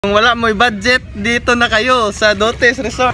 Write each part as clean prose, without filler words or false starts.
Kung wala mo'y budget, dito na kayo sa Dotes Resort.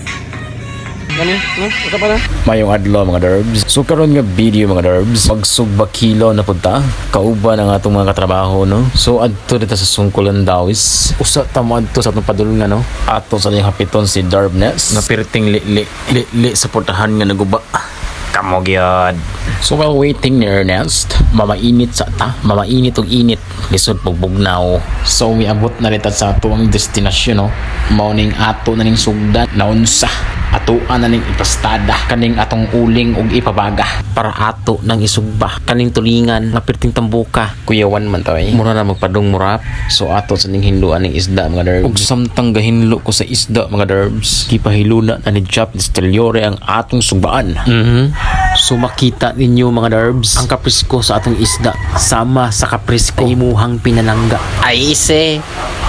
Mayong adlaw mga derbs. So karon nga video mga derbs, magsugba kilo na punta. Kauban ang atong mga katrabaho no. So adto dito sa Sungkulan Dawis. Usa ta mo adto sa atong padulungan no. Ato sa iyang hapiton si Darbness. Napirting li sa portahan nga naguba. Kamo gyud. So while waiting ni Ernest, mamainit sa ta, mamainit og init, lisod pagbugnaw. So we abot na rita sa atuang destinasyon no. Mao ning ato na ning sugdan naunsa. Atuan na ning ipastada kaning atong uling og ipabaga para ato nang isugba kaning tulingan napirting tambuka kuyawan man to mura na magpadung murap. So ato sa ning hinluan ning isda mga derbs ug samtang gahinlo ko sa isda mga derbs gipahiluna na ni Jap Distillery ang atong sugbaan. So makita ninyo mga derbs ang kaprisko sa atong isda sama sa kaprisko imuhang pinalangga ay ise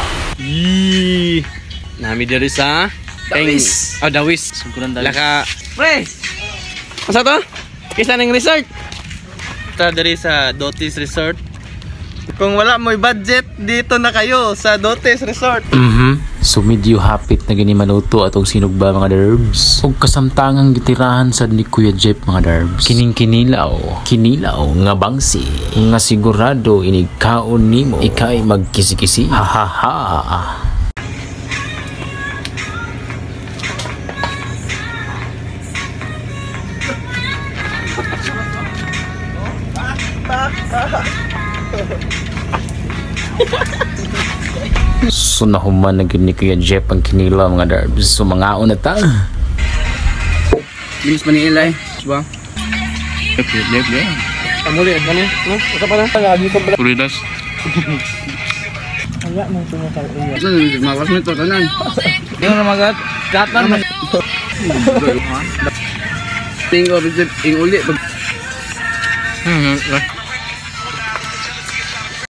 Nami diri sa Dawis. Oh, Dawis. Sungkulan Dawis. Laka, pre. Asa to? Kisa ning resort. Ta diri sa Dotes Resort. Kung wala mo'y budget, dito na kayo sa Dotes Resort. So medyo hapit na gani maluto atong sinugba mga derbs. Ug kasamtangang gitirahan sa ni Kuya Jeff mga derbs. Kining kinilaw nga bangsi nga sigurado inigkaon nimo ikay magkisi-kisi. Ha ha ha. So nahuman na gyud ni Kuya Jeff ang kinila mga derbs. So mga una ta. Bilis pa ni Eli. Diba? Lep. Amuli, ano? Asa pa na? Lagi ko Puridas. wala mong tumatal iya. Mawas mo ito, tanan. Yung namagat, katan mo. Tingko, bisip, ing uli.